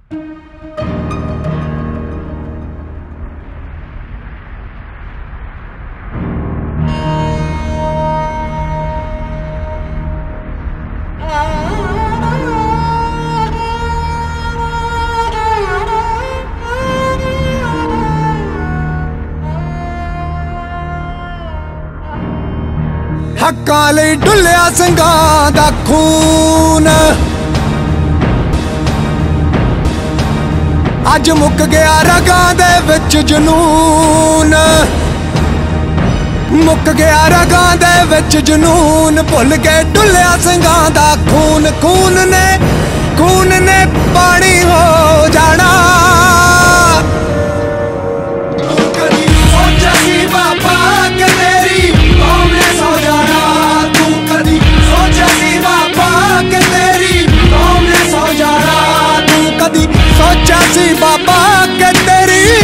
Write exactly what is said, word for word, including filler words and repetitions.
हक्कां लई डुल्लिया ਸਿੰਘਾਂ दा खून अज मुक गया रगां दे विच जनून मुक गया रगां दे विच जनून भुल गए डुल्लिया ਸਿੰਘਾਂ दा खून खून ने खून ने पानी हो जाना सोचा सी बाबा के तेरी